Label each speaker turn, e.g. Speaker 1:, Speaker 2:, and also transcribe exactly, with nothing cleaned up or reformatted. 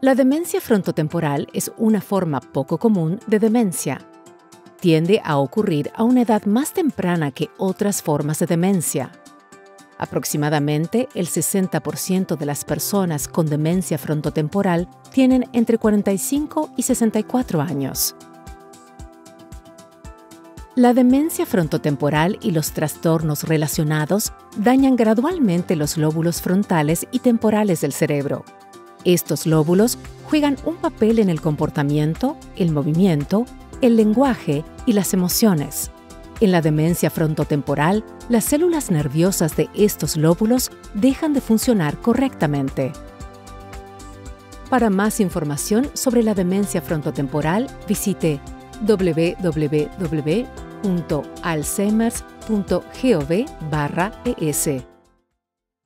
Speaker 1: La demencia frontotemporal es una forma poco común de demencia. Tiende a ocurrir a una edad más temprana que otras formas de demencia. Aproximadamente el sesenta por ciento de las personas con demencia frontotemporal tienen entre cuarenta y cinco y sesenta y cuatro años. La demencia frontotemporal y los trastornos relacionados dañan gradualmente los lóbulos frontales y temporales del cerebro. Estos lóbulos juegan un papel en el comportamiento, el movimiento, el lenguaje y las emociones. En la demencia frontotemporal, las células nerviosas de estos lóbulos dejan de funcionar correctamente. Para más información sobre la demencia frontotemporal, visite w w w punto alzheimers punto gov barra es.